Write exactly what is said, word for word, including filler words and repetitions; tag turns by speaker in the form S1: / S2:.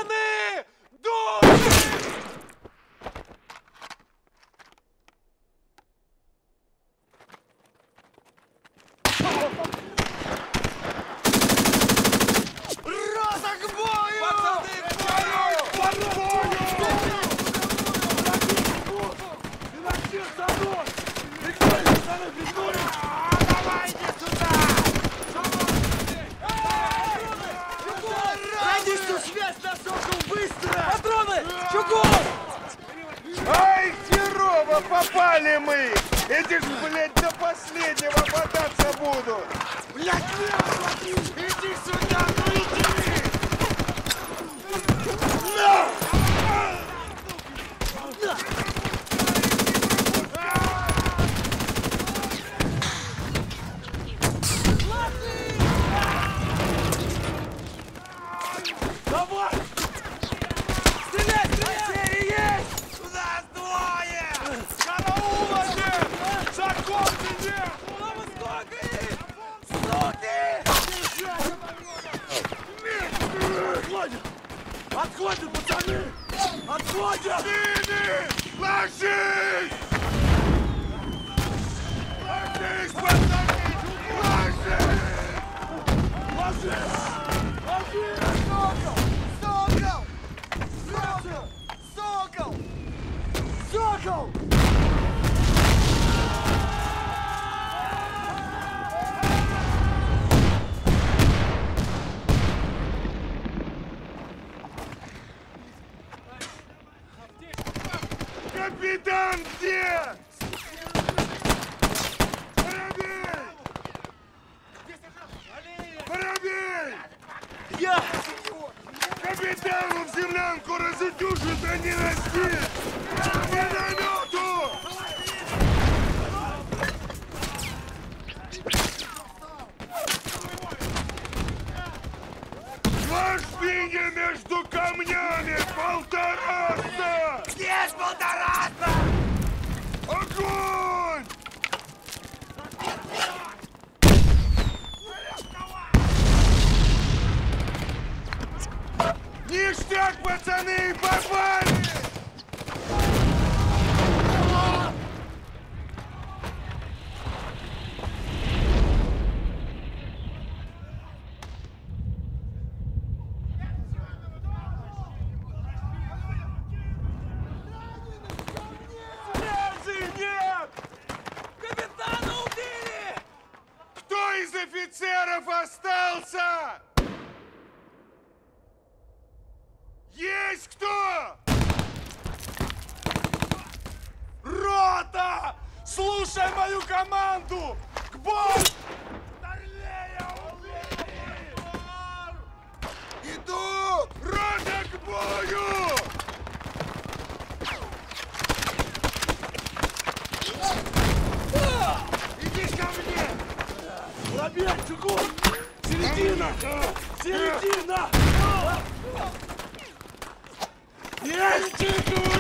S1: Пацаны! Дуй! Рота к бою! Пацаны, к бою! К бою! Финансир за мной! Прикройте, пацаны, прикройте! Давайте сюда! Радистую связь на сокол, быстро! Патроны! Чугун!
S2: Ай, херово, попали мы! Эти ж, блядь, до последнего бодаться будут!
S1: Блядь, нет! Иди сюда, ну иди! На! Давай! Стреляй, стреляй! Есть! У нас двое! Караула нет! Шагов нет! Куда сколько их? Суки! Отходим! Отходим, пацаны! Отходим!
S2: Сыны! Ложись! Ложись, пацаны! Ложись!
S1: Ложись! Ложись! Сокол! Сокол! Сокол! Сокол!
S2: Капитан где? Воробей! Воробей!
S1: Я!
S2: Капитану в землянку разутюжит, а не расти! К миномету! Два шпиня между камнями! Полтораста!
S1: Есть полтораста!
S2: Огонь! Ништяк, пацаны, попали! Связи нет!
S1: Капитана убили!
S2: Кто из офицеров остался? Есть кто?
S1: Рота! Слушай мою команду! К бою!
S2: Иду! Рота к бою!
S1: Иди ко мне! Воробей, чугун! Середина! Середина!
S2: Есть чугун!